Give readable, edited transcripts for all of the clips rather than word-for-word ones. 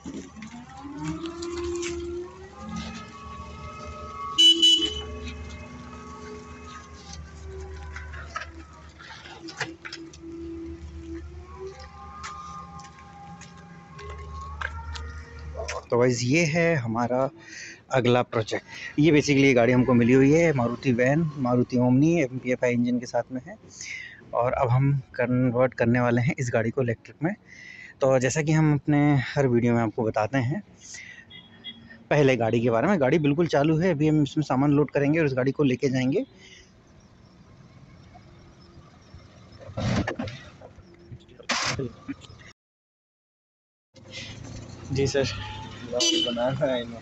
तो गाइस ये है हमारा अगला प्रोजेक्ट। ये बेसिकली ये गाड़ी हमको मिली हुई है, Maruti van, Maruti Omni MPFI engine के साथ में है। और अब हम कन्वर्ट करने वाले हैं इस गाड़ी को इलेक्ट्रिक में। तो जैसा कि हम अपने हर वीडियो में आपको बताते हैं, पहले गाड़ी के बारे में। गाड़ी बिल्कुल चालू है, अभी हम इसमें सामान लोड करेंगे और इस गाड़ी को लेके जाएंगे। जी सर, बनाना है।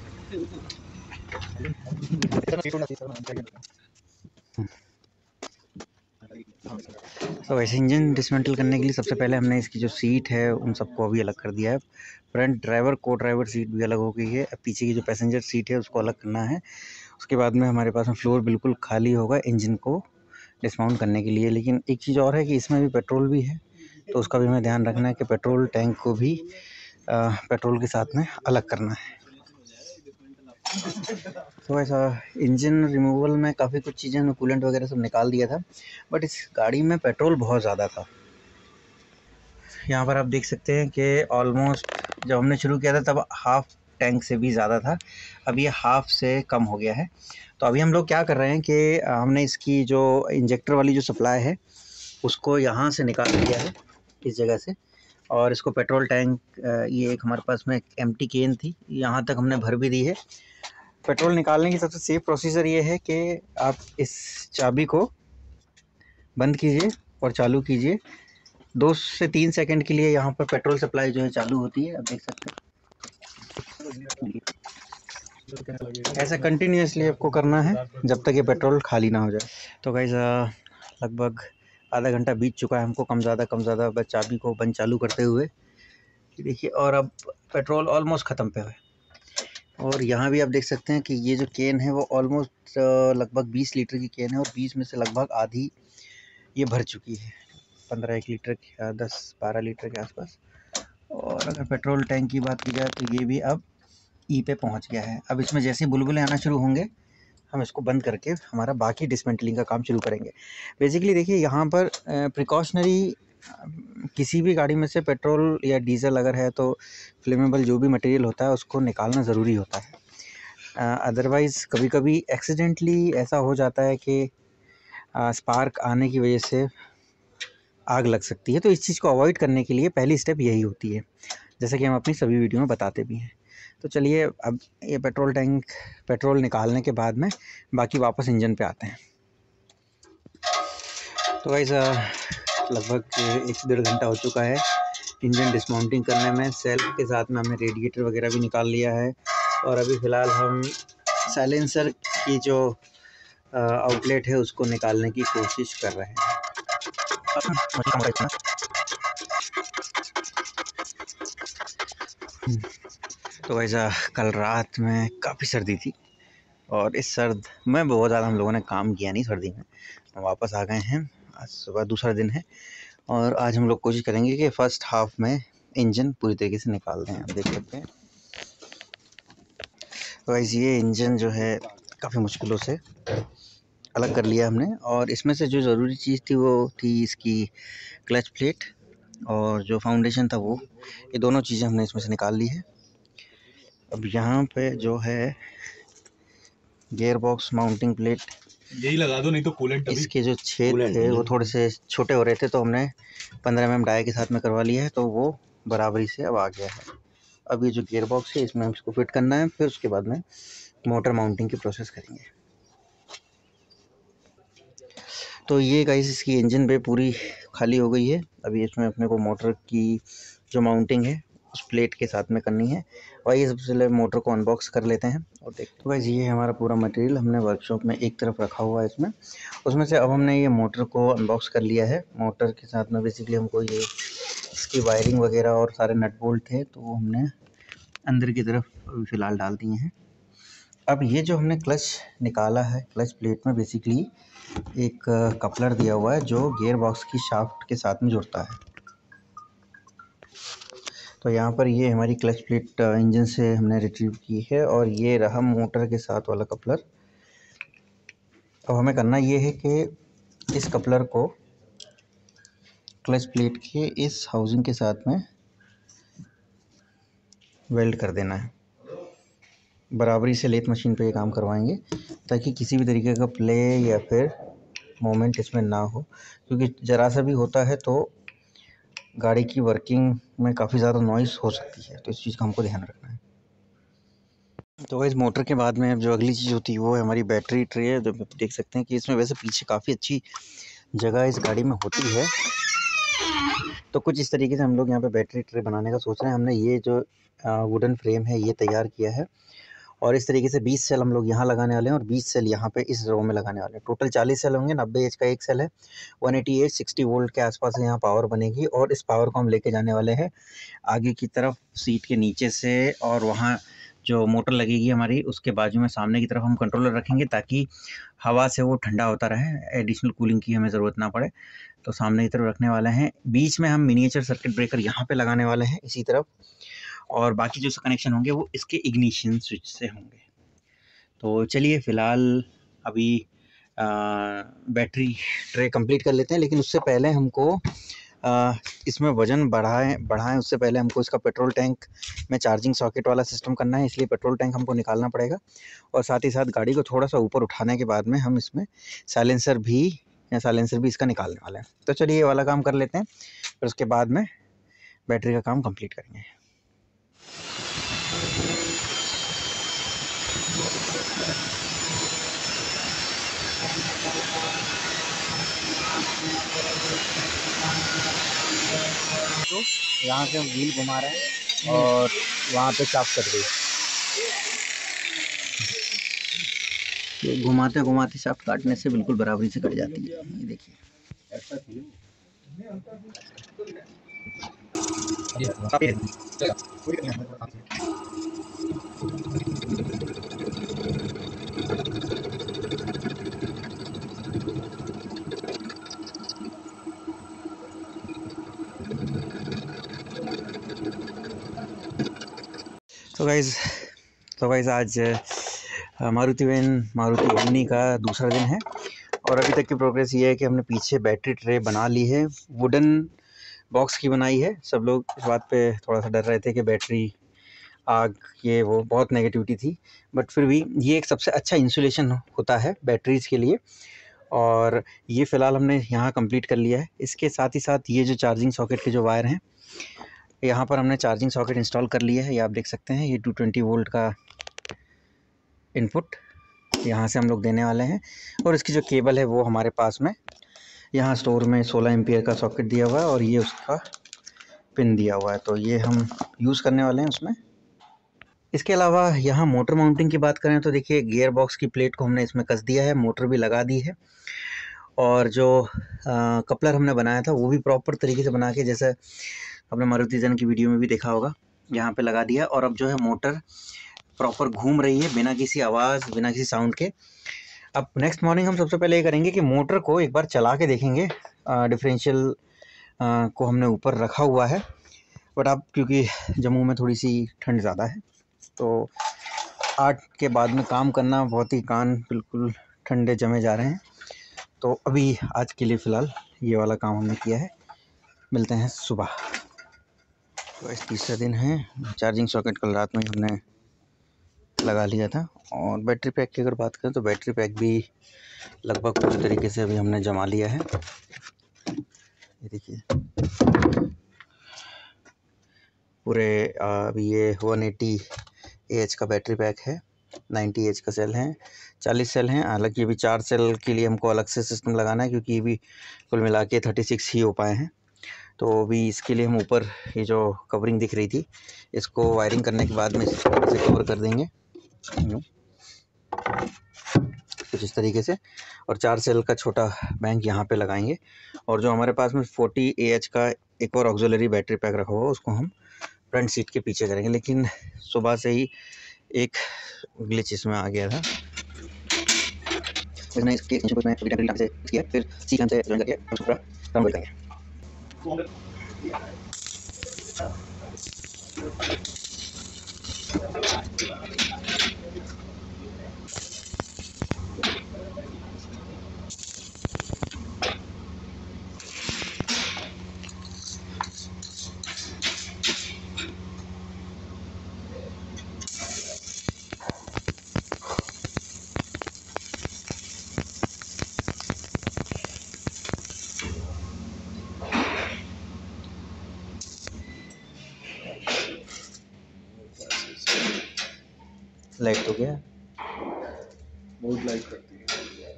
तो वैसे इंजन डिसमेंटल करने के लिए सबसे पहले हमने इसकी जो सीट है उन सबको अभी अलग कर दिया है। फ्रंट ड्राइवर को ड्राइवर सीट भी अलग हो गई है। अब पीछे की जो पैसेंजर सीट है उसको अलग करना है। उसके बाद में हमारे पास में फ्लोर बिल्कुल खाली होगा इंजन को डिसमाउंट करने के लिए। लेकिन एक चीज़ और है कि इसमें भी पेट्रोल भी है, तो उसका भी हमें ध्यान रखना है कि पेट्रोल टैंक को भी पेट्रोल के साथ में अलग करना है। तो ऐसा इंजन रिमूवल में काफ़ी कुछ चीज़ें हमने कूलेंट वगैरह सब निकाल दिया था, बट इस गाड़ी में पेट्रोल बहुत ज़्यादा था। यहाँ पर आप देख सकते हैं कि ऑलमोस्ट जब हमने शुरू किया था तब हाफ टैंक से भी ज़्यादा था, अब ये हाफ से कम हो गया है। तो अभी हम लोग क्या कर रहे हैं कि हमने इसकी जो इंजेक्टर वाली जो सप्लाई है उसको यहाँ से निकाल दिया है इस जगह से, और इसको पेट्रोल टैंक, ये एक हमारे पास में एम्प्टी केन थी, यहाँ तक हमने भर भी दी है। पेट्रोल निकालने की सबसे सेफ प्रोसीजर ये है कि आप इस चाबी को बंद कीजिए और चालू कीजिए। 2 से 3 सेकंड के लिए यहाँ पर पेट्रोल सप्लाई जो है चालू होती है, आप देख सकते हैं। ऐसा कंटिन्यूसली आपको करना है जब तक ये पेट्रोल खाली ना हो जाए। तो गाइस लगभग आधा घंटा बीत चुका है हमको कम ज़्यादा बस चाबी को बंद चालू करते हुए, देखिए। और अब पेट्रोल ऑलमोस्ट ख़त्म पे है। और यहाँ भी आप देख सकते हैं कि ये जो केन है वो ऑलमोस्ट लगभग 20 लीटर की केन है, और 20 में से लगभग आधी ये भर चुकी है, 15-1 लीटर या 10-12 लीटर के आसपास। और अगर पेट्रोल टैंक की बात की जाए तो ये भी अब ई पे पहुंच गया है। अब इसमें जैसे बुलबुले आना शुरू होंगे हम इसको बंद करके हमारा बाकी डिसमेंटलिंग का काम शुरू करेंगे। बेसिकली देखिए यहाँ पर प्रिकॉशनरी, किसी भी गाड़ी में से पेट्रोल या डीजल अगर है तो फ्लेमेबल जो भी मटेरियल होता है उसको निकालना ज़रूरी होता है। अदरवाइज़ कभी कभी एक्सीडेंटली ऐसा हो जाता है कि स्पार्क आने की वजह से आग लग सकती है। तो इस चीज़ को अवॉइड करने के लिए पहली स्टेप यही होती है, जैसा कि हम अपनी सभी वीडियो में बताते भी हैं। तो चलिए अब ये पेट्रोल टैंक पेट्रोल निकालने के बाद में बाकी वापस इंजन पे आते हैं। तो ऐसा लगभग 1 से 1.5 घंटा हो चुका है इंजन डिसमाउंटिंग करने में। सेल्फ के साथ में हमने रेडिएटर वगैरह भी निकाल लिया है, और अभी फ़िलहाल हम साइलेंसर की जो आउटलेट है उसको निकालने की कोशिश कर रहे हैं। तो ऐसा कल रात में काफ़ी सर्दी थी, और इस सर्द में बहुत ज़्यादा हम लोगों ने काम किया नहीं सर्दी में। हम वापस आ गए हैं, आज सुबह दूसरा दिन है, और आज हम लोग कोशिश करेंगे कि फ़र्स्ट हाफ में इंजन पूरी तरीके से निकाल दें। आप देख सकते हैं तो गाइस ये इंजन जो है काफ़ी मुश्किलों से अलग कर लिया हमने, और इसमें से जो ज़रूरी चीज़ थी वो थी इसकी क्लच प्लेट, और जो फाउंडेशन था वो, ये दोनों चीज़ें हमने इसमें से निकाल ली है। अब यहाँ पे जो है गियर बॉक्स माउंटिंग प्लेट, यही लगा दो, नहीं तो कूलेंट इसके जो छेद थे वो थोड़े से छोटे हो रहे थे, तो हमने 15 mm डाई के साथ में करवा लिया है, तो वो बराबरी से अब आ गया है। अब ये जो गियर बॉक्स है इसमें हम इसको फिट करना है, फिर उसके बाद में मोटर माउंटिंग की प्रोसेस करेंगे। तो ये गाइस इसकी इंजन पे पूरी खाली हो गई है। अभी इसमें अपने को मोटर की जो माउंटिंग है उस प्लेट के साथ में करनी है। और ये सबसे पहले मोटर को अनबॉक्स कर लेते हैं और देखते हैं। तो गाइस ये हमारा पूरा मटेरियल हमने वर्कशॉप में एक तरफ रखा हुआ है इसमें, उसमें से अब हमने ये मोटर को अनबॉक्स कर लिया है। मोटर के साथ में बेसिकली हमको ये इसकी वायरिंग वगैरह और सारे नट बोल्ट थे, तो वो हमने अंदर की तरफ अभी फ़िलहाल डाल दिए हैं। अब ये जो हमने क्लच निकाला है, क्लच प्लेट में बेसिकली एक कपलर दिया हुआ है जो गियर बॉक्स की शाफ्ट के साथ में जुड़ता है। तो यहाँ पर ये हमारी क्लच प्लेट इंजन से हमने रिट्रीव की है और ये रहा मोटर के साथ वाला कपलर। अब हमें करना ये है कि इस कपलर को क्लच प्लेट के इस हाउसिंग के साथ में वेल्ड कर देना है। बराबरी से लेथ मशीन पे ये काम करवाएंगे ताकि किसी भी तरीके का प्ले या फिर मोमेंट इसमें ना हो, क्योंकि ज़रा सा भी होता है तो गाड़ी की वर्किंग में काफ़ी ज़्यादा नॉइस हो सकती है, तो इस चीज़ का हमको ध्यान रखना है। तो इस मोटर के बाद में अब जो अगली चीज़ होती है वो है हमारी बैटरी ट्रे है। जो आप देख सकते हैं कि इसमें वैसे पीछे काफ़ी अच्छी जगह इस गाड़ी में होती है, तो कुछ इस तरीके से हम लोग यहाँ पे बैटरी ट्रे बनाने का सोच रहे हैं। हमने ये जो वुडन फ्रेम है ये तैयार किया है और इस तरीके से 20 सेल हम लोग यहाँ लगाने वाले हैं और 20 सेल यहाँ पे इस रो में लगाने वाले हैं। टोटल 40 सेल होंगे। 90 एच का एक सेल है, 188 60 वोल्ट के आसपास यहाँ पावर बनेगी और इस पावर को हम लेके जाने वाले हैं आगे की तरफ सीट के नीचे से, और वहाँ जो मोटर लगेगी हमारी उसके बाजू में सामने की तरफ हम कंट्रोलर रखेंगे ताकि हवा से वो ठंडा होता रहे, एडिशनल कूलिंग की हमें ज़रूरत ना पड़े। तो सामने की तरफ रखने वाले हैं। बीच में हम मिनिएचर सर्किट ब्रेकर यहाँ पे लगाने वाले हैं इसी तरफ, और बाकी जो कनेक्शन होंगे वो इसके इग्निशन स्विच से होंगे। तो चलिए फ़िलहाल अभी बैटरी ट्रे कंप्लीट कर लेते हैं, लेकिन उससे पहले हमको इसमें वज़न बढ़ाएं उससे पहले हमको इसका पेट्रोल टैंक में चार्जिंग सॉकेट वाला सिस्टम करना है, इसलिए पेट्रोल टैंक हमको निकालना पड़ेगा। और साथ ही साथ गाड़ी को थोड़ा सा ऊपर उठाने के बाद में हम इसमें साइलेंसर भी इसका निकालने वाले हैं। तो चलिए ये वाला काम कर लेते हैं, फिर उसके बाद में बैटरी का काम कंप्लीट करेंगे। तो यहाँ से हम व्हील घुमा रहे हैं और वहाँ पे चाप कट गई। ये घुमाते घुमाते शाफ्ट काटने से बिल्कुल बराबरी से कट जाती है। ये देखिए तो गाइज़ आज मारुति ओमनी का दूसरा दिन है और अभी तक की प्रोग्रेस ये है कि हमने पीछे बैटरी ट्रे बना ली है, वुडन बॉक्स की बनाई है। सब लोग इस बात पे थोड़ा सा डर रहे थे कि बैटरी आग ये वो बहुत नेगेटिविटी थी, बट फिर भी ये एक सबसे अच्छा इंसुलेशन होता है बैटरीज़ के लिए, और ये फ़िलहाल हमने यहाँ कंप्लीट कर लिया है। इसके साथ ही साथ ये जो चार्जिंग सॉकेट के जो वायर हैं, यहाँ पर हमने चार्जिंग सॉकेट इंस्टॉल कर लिया है। ये आप देख सकते हैं, ये 220 वोल्ट का इनपुट यहाँ से हम लोग देने वाले हैं, और इसकी जो केबल है वो हमारे पास में यहाँ स्टोर में 16 एम्पियर का सॉकेट दिया हुआ है और ये उसका पिन दिया हुआ है, तो ये हम यूज़ करने वाले हैं उसमें। इसके अलावा यहाँ मोटर माउंटिंग की बात करें तो देखिए गियर बॉक्स की प्लेट को हमने इसमें कस दिया है, मोटर भी लगा दी है, और जो कपलर हमने बनाया था वो भी प्रॉपर तरीके से बना के, जैसे आपने मारुति जन की वीडियो में भी देखा होगा, यहाँ पे लगा दिया। और अब जो है मोटर प्रॉपर घूम रही है बिना किसी आवाज़, बिना किसी साउंड के। अब नेक्स्ट मॉर्निंग हम सबसे पहले ये करेंगे कि मोटर को एक बार चला के देखेंगे। डिफरेंशियल को हमने ऊपर रखा हुआ है, बट अब क्योंकि जम्मू में थोड़ी सी ठंड ज़्यादा है तो 8 के बाद में काम करना बहुत ही, कान बिल्कुल ठंडे जमे जा रहे हैं। तो अभी आज के लिए फ़िलहाल ये वाला काम हमने किया है, मिलते हैं सुबह। तो इस तीसरा दिन है। चार्जिंग सॉकेट कल रात में हमने लगा लिया था, और बैटरी पैक की अगर बात करें तो बैटरी पैक भी लगभग पूरी तरीके से अभी हमने जमा लिया है। ये देखिए पूरे अभी ये 180 AH का बैटरी पैक है, 90 AH का सेल है, 40 सेल हैं। हालांकि ये भी 4 सेल के लिए हमको अलग से सिस्टम लगाना है, क्योंकि ये भी कुल मिला के 36 ही हो पाए हैं। तो अभी इसके लिए हम ऊपर ये जो कवरिंग दिख रही थी इसको वायरिंग करने के बाद में इसे कवर कर देंगे कुछ इस तरीके से, और 4 सेल का छोटा बैंक यहाँ पे लगाएंगे। और जो हमारे पास में 40 AH का एक और ऑक्सिलरी बैटरी पैक रखा हुआ उसको हम फ्रंट सीट के पीछे करेंगे। लेकिन सुबह से ही एक ग्लिच इसमें आ गया था, मैंने इसके से किया, फिर सीट से ज्वाइन करके उसको पूरा कंप्लीट करेंगे। लाइट तो गया, बहुत लाइट करती है।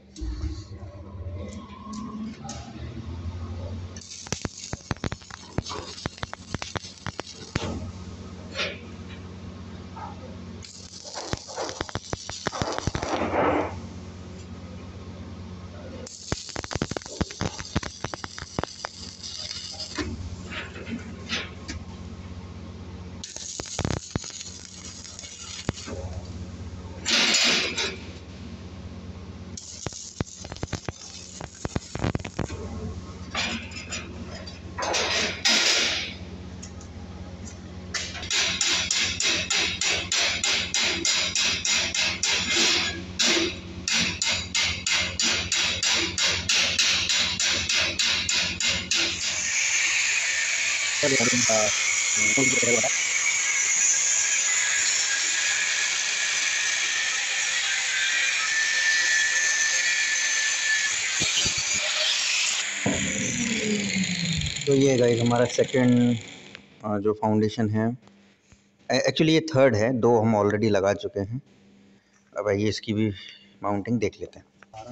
तो ये गाइस हमारा सेकंड जो फाउंडेशन है, एक्चुअली ये थर्ड है, 2 हम ऑलरेडी लगा चुके हैं। अब आइए इसकी भी माउंटिंग देख लेते हैं।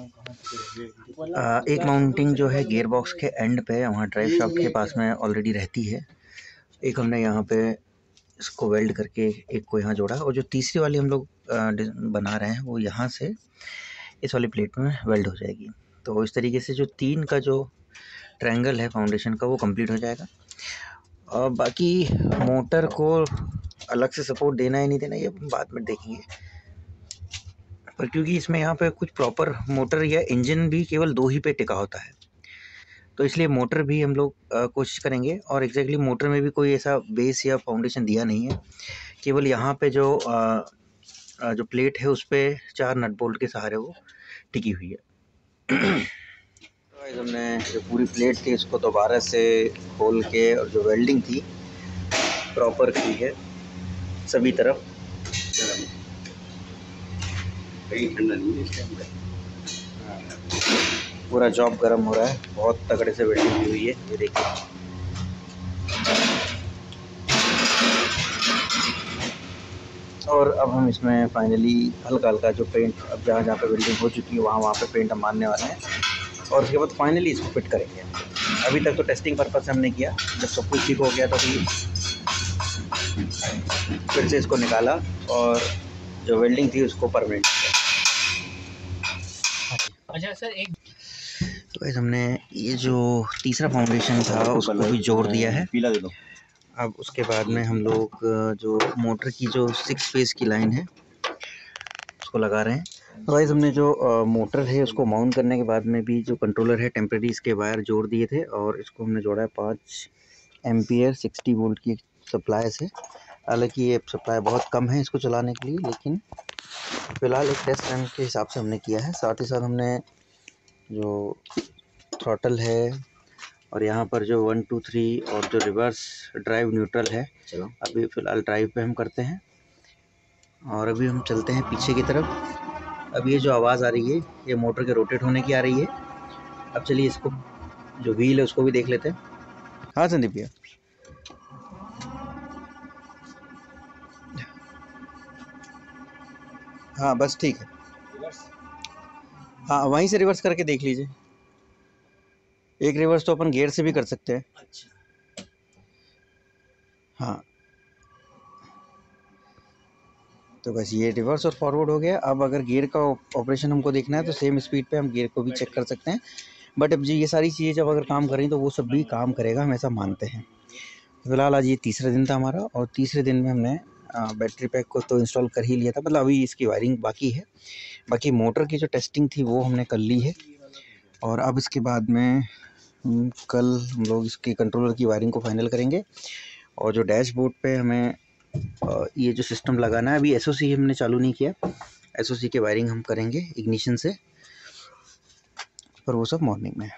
एक माउंटिंग जो है गियर बॉक्स के एंड पे, वहाँ ड्राइव शाफ्ट के पास में ऑलरेडी रहती है। एक हमने यहाँ पे इसको वेल्ड करके एक को यहाँ जोड़ा, और जो तीसरी वाली हम लोग बना रहे हैं वो यहाँ से इस वाली प्लेट में वेल्ड हो जाएगी। तो इस तरीके से जो 3 का जो ट्रायंगल है फाउंडेशन का वो कंप्लीट हो जाएगा। और बाकी मोटर को अलग से सपोर्ट देना है नहीं देना ये बाद में देखेंगे, पर क्योंकि इसमें यहाँ पे कुछ प्रॉपर मोटर या इंजन भी केवल 2 ही पे टिका होता है, तो इसलिए मोटर भी हम लोग कोशिश करेंगे। और एग्जैक्टली मोटर में भी कोई ऐसा बेस या फाउंडेशन दिया नहीं है, केवल यहाँ पे जो जो प्लेट है उस पर 4 नट बोल्ट के सहारे वो टिकी हुई है। तो हमने जो पूरी प्लेट थी उसको दोबारा से खोल के, और जो वेल्डिंग थी प्रॉपर की है सभी तरफ। पूरा जॉब गर्म हो रहा है, बहुत तगड़े से वेल्डिंग की हुई है, ये देखिए। और अब हम इसमें फाइनली हल्का हल्का जो पेंट, अब जहाँ जहाँ पे वेल्डिंग हो चुकी है वहाँ पे पेंट हम मारने वाले हैं, और उसके बाद फाइनली इसको फिट करेंगे। अभी तक तो टेस्टिंग पर्पस से हमने किया, जब सब कुछ ठीक हो गया तो फिर से इसको निकाला और जो वेल्डिंग थी उसको परमानेंट किया। अच्छा सर, एक तो वैसे हमने ये जो तीसरा फाउंडेशन था उसको भी जोड़ दिया है। पीला दे दो। अब उसके बाद में हम लोग जो मोटर की जो 6 फेज़ की लाइन है उसको लगा रहे हैं। तो गाइस हमने जो मोटर है उसको माउंट करने के बाद में भी जो कंट्रोलर है टेम्परेरी इसके वायर जोड़ दिए थे, और इसको हमने जोड़ा है 5 एम्पियर 60 वोल्ट की सप्लाई से। हालांकि ये सप्लाई बहुत कम है इसको चलाने के लिए, लेकिन फ़िलहाल एक टेस्ट रन के हिसाब से हमने किया है। साथ ही साथ हमने जो थ्रॉटल है और यहाँ पर जो 1 2 3 और जो रिवर्स ड्राइव न्यूट्रल है, अभी फ़िलहाल ड्राइव पे हम करते हैं। और अभी हम चलते हैं पीछे की तरफ। अब ये जो आवाज़ आ रही है ये मोटर के रोटेट होने की आ रही है। अब चलिए इसको जो व्हील है उसको भी देख लेते हैं। हाँ संदीप भैया, हाँ बस ठीक है। हाँ वहीं से रिवर्स करके देख लीजिए। एक रिवर्स तो अपन गियर से भी कर सकते हैं। हाँ तो बस ये रिवर्स और फॉरवर्ड हो गया। अब अगर गियर का ऑपरेशन हमको देखना है तो सेम स्पीड पे हम गियर को भी चेक कर सकते हैं। बट अब जी ये सारी चीज़ें जब अगर काम करें तो वो सब भी काम करेगा, हम ऐसा मानते हैं। फिलहाल आज ये तीसरा दिन था हमारा, और तीसरे दिन में हमने बैटरी पैक को तो इंस्टॉल कर ही लिया था, मतलब अभी इसकी वायरिंग बाकी है। बाकी मोटर की जो टेस्टिंग थी वो हमने कर ली है, और अब इसके बाद में कल हम लोग इसकी कंट्रोलर की वायरिंग को फाइनल करेंगे। और जो डैशबोर्ड पे हमें ये जो सिस्टम लगाना है, अभी एसओसी हमने चालू नहीं किया, एसओसी के वायरिंग हम करेंगे इग्निशन से, पर वो सब मॉर्निंग में।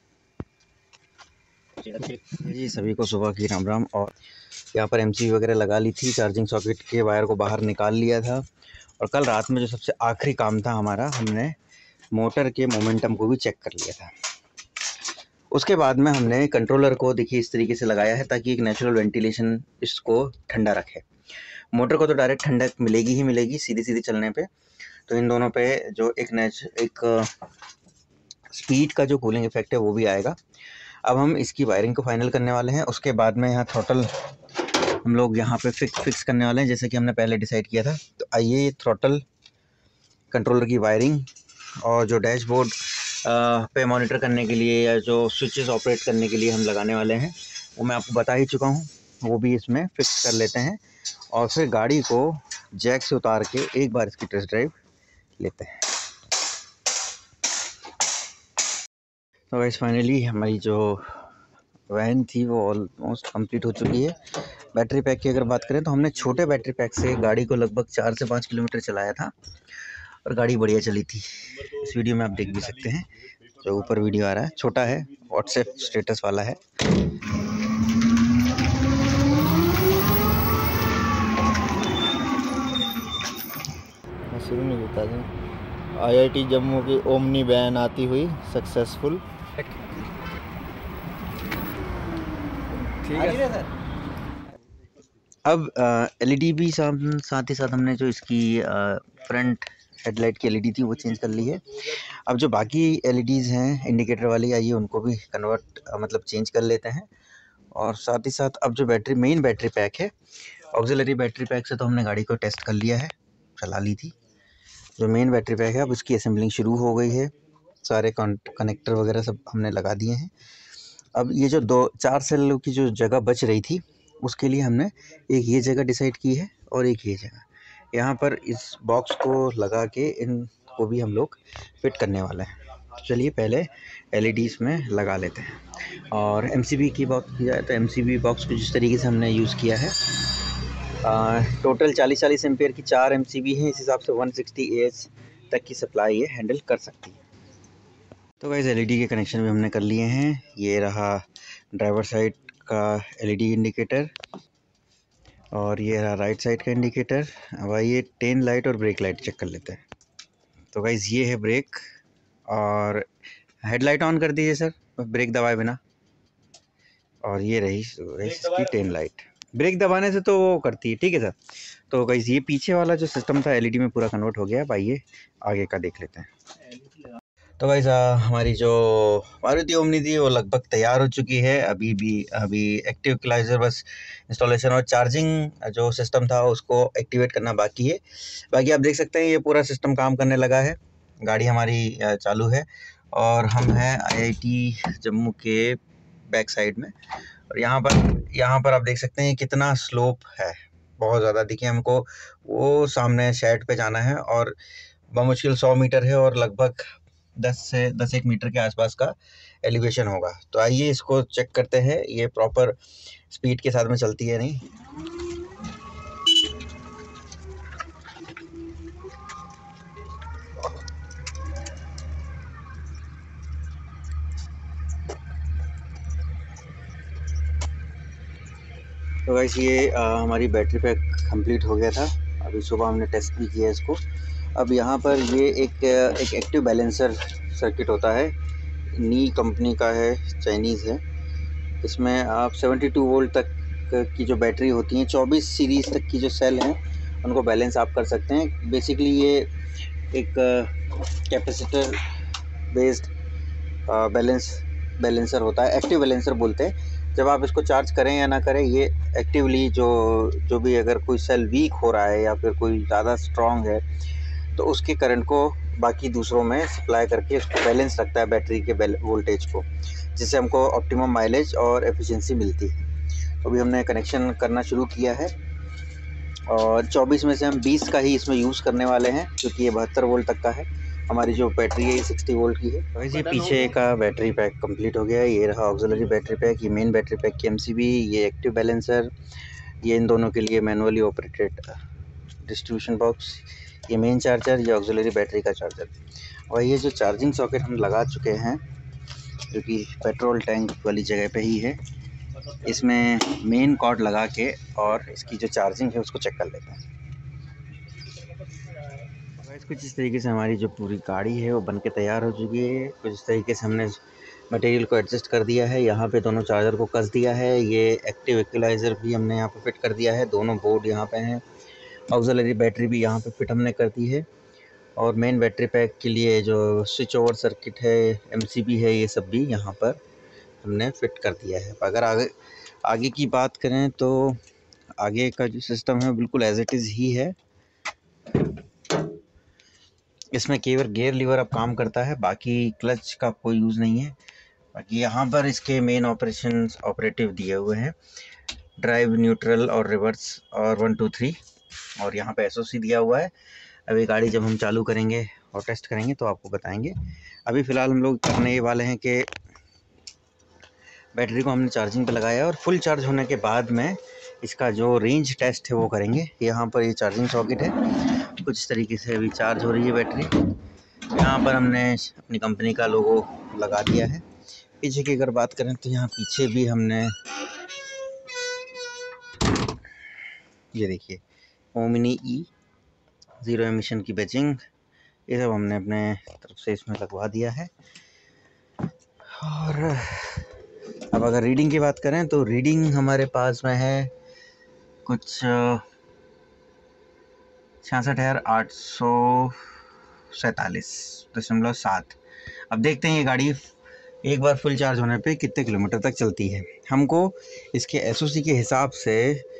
जी सभी को सुबह की राम राम। और यहाँ पर एमसीबी वगैरह लगा ली थी, चार्जिंग सॉकेट के वायर को बाहर निकाल लिया था, और कल रात में जो सबसे आखिरी काम था हमारा, हमने मोटर के मोमेंटम को भी चेक कर लिया था। उसके बाद में हमने कंट्रोलर को देखिए इस तरीके से लगाया है ताकि एक नेचुरल वेंटिलेशन इसको ठंडा रखे। मोटर को तो डायरेक्ट ठंडक मिलेगी ही मिलेगी सीधी सीधी चलने पे, तो इन दोनों पे जो एक स्पीड का जो कूलिंग इफेक्ट है वो भी आएगा। अब हम इसकी वायरिंग को फाइनल करने वाले हैं, उसके बाद में यहाँ थ्रॉटल हम लोग यहाँ पे फिक्स करने वाले हैं जैसे कि हमने पहले डिसाइड किया था। तो आइए ये थ्रॉटल कंट्रोलर की वायरिंग और जो डैशबोर्ड पे मॉनिटर करने के लिए या जो स्विचेस ऑपरेट करने के लिए हम लगाने वाले हैं वो मैं आपको बता ही चुका हूँ, वो भी इसमें फिक्स कर लेते हैं और फिर गाड़ी को जैक से उतार के एक बार इसकी टेस्ट ड्राइव लेते हैं। तो गाइस फाइनली हमारी जो वैन थी वो ऑलमोस्ट कंप्लीट हो चुकी है। बैटरी पैक की अगर बात करें तो हमने छोटे बैटरी पैक से गाड़ी को लगभग 4 से 5 किलोमीटर चलाया था और गाड़ी बढ़िया चली थी। इस वीडियो में आप देख भी सकते हैं, जो ऊपर वीडियो आ रहा है छोटा है, व्हाट्सएप स्टेटस वाला है। शुरू नहीं होता है। IIT जम्मू की ओमनी वैन आती हुई सक्सेसफुल। ठीक है सर। अब एलईडी भी साथ ही साथ हमने जो इसकी फ्रंट हेडलाइट की एलईडी थी वो चेंज कर ली है। अब जो बाकी एलईडीज़ हैं इंडिकेटर वाली, आइए उनको भी कन्वर्ट चेंज कर लेते हैं। और साथ ही साथ अब जो मेन बैटरी पैक है, ऑक्सिलरी बैटरी पैक से तो हमने गाड़ी को टेस्ट कर लिया है, चला ली थी। जो मेन बैटरी पैक है अब उसकी असेंबलिंग शुरू हो गई है, सारे कनेक्टर वगैरह सब हमने लगा दिए हैं। अब ये जो 4 सेल की जो जगह बच रही थी उसके लिए हमने एक ये जगह डिसाइड की है और एक ये जगह, यहाँ पर इस बॉक्स को लगा के इनको भी हम लोग फिट करने वाले हैं। तो चलिए पहले एलईडीज़ में लगा लेते हैं। और एमसीबी की बात की जाए तो एमसीबी बॉक्स को जिस तरीके से हमने यूज़ किया है, टोटल 40 एम्पेयर की 4 एमसीबी हैं, इस हिसाब से 160 AH तक की सप्लाई ये हैंडल कर सकती है। तो गाइस एलईडी के कनेक्शन भी हमने कर लिए हैं। ये रहा ड्राइवर साइड का एलईडी इंडिकेटर और ये रहा राइट साइड का इंडिकेटर। अब आइए टेल लाइट और ब्रेक लाइट चेक कर लेते हैं। तो गाइस ये है ब्रेक, और हेडलाइट ऑन कर दीजिए सर ब्रेक दबाए बिना। और ये रही इसकी टेल लाइट, ब्रेक दबाने से तो वो करती है, ठीक है सर। तो गाइस ये पीछे वाला जो सिस्टम था एलईडी में पूरा कन्वर्ट हो गया। अब आइए आगे का देख लेते हैं। तो गाइस हमारी जो मारुति ओमनी थी वो लगभग तैयार हो चुकी है। अभी एक्टिव इक्वलाइज़र बस इंस्टॉलेशन और चार्जिंग जो सिस्टम था उसको एक्टिवेट करना बाकी है। बाकी आप देख सकते हैं ये पूरा सिस्टम काम करने लगा है, गाड़ी हमारी चालू है और हम हैं IIT जम्मू के बैक साइड में। और यहाँ पर आप देख सकते हैं कितना स्लोप है, बहुत ज़्यादा। देखिए हमको वो सामने शेड पे जाना है और बमुश्किल 100 मीटर है और लगभग 10 मीटर के आसपास का एलिवेशन होगा। तो आइए इसको चेक करते हैं ये प्रॉपर स्पीड के साथ में चलती है नहीं। तो गाइस ये हमारी बैटरी पैक कंप्लीट हो गया था, अभी सुबह हमने टेस्ट भी किया इसको। अब यहाँ पर ये एक एक्टिव बैलेंसर सर्किट होता है, नी कंपनी का है, चाइनीज़ है। इसमें आप 72 वोल्ट तक की जो बैटरी होती हैं, 24 सीरीज़ तक की जो सेल हैं उनको बैलेंस आप कर सकते हैं। बेसिकली ये एक कैपेसिटर बेस्ड बैलेंसर होता है, एक्टिव बैलेंसर बोलते हैं। जब आप इसको चार्ज करें या ना करें, ये एक्टिवली जो भी अगर कोई सेल वीक हो रहा है या फिर कोई ज़्यादा स्ट्रॉन्ग है तो उसके करंट को बाकी दूसरों में सप्लाई करके उसको बैलेंस रखता है बैटरी के वोल्टेज को, जिससे हमको ऑप्टिमम माइलेज और एफिशिएंसी मिलती है। तो अभी हमने कनेक्शन करना शुरू किया है और 24 में से हम 20 का ही इसमें यूज़ करने वाले हैं क्योंकि ये 72 वोल्ट तक का है। हमारी जो बैटरी है ये 60 वोल्ट की है। तो ये पीछे का बैटरी पैक कंप्लीट हो गया है। ये रहा ऑक्सिलरी बैटरी पैक, ये मेन बैटरी पैक की एमसीबी, ये एक्टिव बैलेंसर, ये इन दोनों के लिए मैनुअली ऑपरेटेड डिस्ट्रीब्यूशन बॉक्स, ये मेन चार्जर, ये ऑक्सिलरी बैटरी का चार्जर। और ये जो चार्जिंग सॉकेट हम लगा चुके हैं जो कि पेट्रोल टैंक वाली जगह पे ही है, इसमें मेन कॉर्ड लगा के और इसकी जो चार्जिंग है उसको चेक कर लेते हैं। कुछ इस तरीके से हमारी जो पूरी गाड़ी है वो बन के तैयार हो चुकी है। कुछ इस तरीके से हमने मटेरियल को एडजस्ट कर दिया है। यहाँ पे दोनों चार्जर को कस दिया है। ये एक्टिव इक्वलाइज़र भी हमने यहाँ पे फिट कर दिया है। दोनों बोर्ड यहाँ पे हैं। ऑक्सिलरी बैटरी भी यहाँ पे फिट हमने कर दी है। और मेन बैटरी पैक के लिए जो स्विच ओवर सर्किट है, एमसीबी है, ये सब भी यहाँ पर हमने फिट कर दिया है। अगर आगे की बात करें तो आगे का जो सिस्टम है बिल्कुल एज इट इज़ ही है। इसमें केवल गियर लीवर अब काम करता है, बाकी क्लच का कोई यूज़ नहीं है। बाकी यहाँ पर इसके मेन ऑपरेटिव दिए हुए हैं, ड्राइव, न्यूट्रल और रिवर्स और 1 2 3, और यहाँ पे एसओसी दिया हुआ है। अभी गाड़ी जब हम चालू करेंगे और टेस्ट करेंगे तो आपको बताएंगे। अभी फ़िलहाल हम लोग करने ये वाले हैं कि बैटरी को हमने चार्जिंग पे लगाया और फुल चार्ज होने के बाद में इसका जो रेंज टेस्ट है वो करेंगे। यहाँ पर ये चार्जिंग सॉकेट है, कुछ इस तरीके से अभी चार्ज हो रही है बैटरी। यहाँ पर हमने अपनी कंपनी का लोगो लगा दिया है। पीछे की अगर बात करें तो यहाँ पीछे भी हमने ये देखिए ओमनी ई 0 एमिशन की बैजिंग, ये सब हमने अपने तरफ से इसमें लगवा दिया है। और अब अगर रीडिंग की बात करें तो रीडिंग हमारे पास में है कुछ 66,847.7। अब देखते हैं ये गाड़ी एक बार फुल चार्ज होने पे कितने किलोमीटर तक चलती है। हमको इसके एसओसी के हिसाब से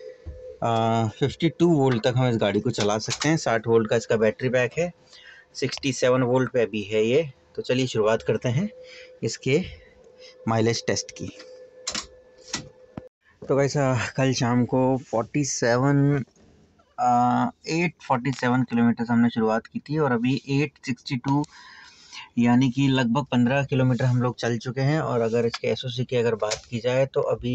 52 वोल्ट तक हम इस गाड़ी को चला सकते हैं। 60 वोल्ट का इसका बैटरी पैक है, 67 वोल्ट पे अभी है ये। तो चलिए शुरुआत करते हैं इसके माइलेज टेस्ट की। तो वैसा कल शाम को 847 किलोमीटर हमने शुरुआत की थी और अभी 862 यानी कि लगभग 15 किलोमीटर हम लोग चल चुके हैं। और अगर इसके एसओसी की अगर बात की जाए तो अभी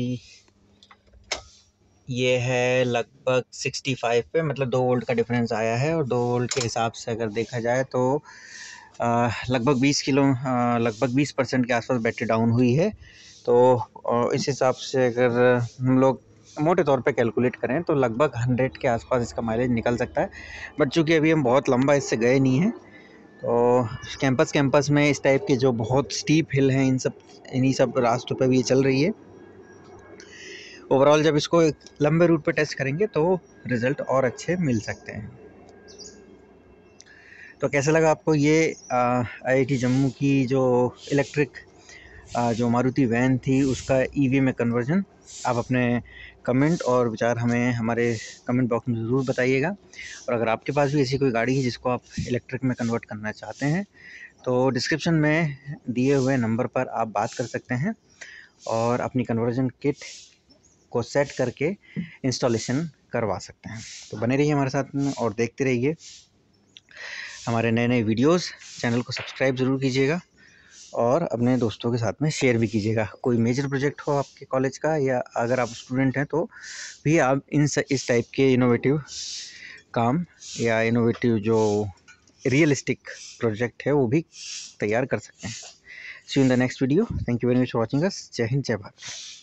ये है लगभग 65 पे, मतलब 2 वोल्ट का डिफरेंस आया है। और 2 वोल्ट के हिसाब से अगर देखा जाए तो लगभग 20% के आसपास बैटरी डाउन हुई है। तो इस हिसाब से अगर हम लोग मोटे तौर पे कैलकुलेट करें तो लगभग 100 के आसपास इसका माइलेज निकल सकता है। बट चूँकि अभी हम बहुत लंबा इससे गए नहीं हैं तो कैंपस में इस टाइप के जो बहुत स्टीप हिल हैं इन्हीं सब रास्तों पे भी ये चल रही है। ओवरऑल जब इसको एक लंबे रूट पे टेस्ट करेंगे तो रिज़ल्ट और अच्छे मिल सकते हैं। तो कैसा लगा आपको ये IIT जम्मू की जो इलेक्ट्रिक जो मारुति वैन थी उसका EV में कन्वर्जन? आप अपने कमेंट और विचार हमें हमारे कमेंट बॉक्स में ज़रूर बताइएगा। और अगर आपके पास भी ऐसी कोई गाड़ी है जिसको आप इलेक्ट्रिक में कन्वर्ट करना चाहते हैं तो डिस्क्रिप्शन में दिए हुए नंबर पर आप बात कर सकते हैं और अपनी कन्वर्जन किट को सेट करके इंस्टॉलेशन करवा सकते हैं। तो बने रहिए हमारे साथ में और देखते रहिए हमारे नए वीडियोस। चैनल को सब्सक्राइब ज़रूर कीजिएगा और अपने दोस्तों के साथ में शेयर भी कीजिएगा। कोई मेजर प्रोजेक्ट हो आपके कॉलेज का या अगर आप स्टूडेंट हैं तो भी आप इस टाइप के इनोवेटिव काम या इनोवेटिव जो रियलिस्टिक प्रोजेक्ट है वो भी तैयार कर सकते हैं। See you in the next video. Thank you very much for watching us. जय हिंद, जय भारत।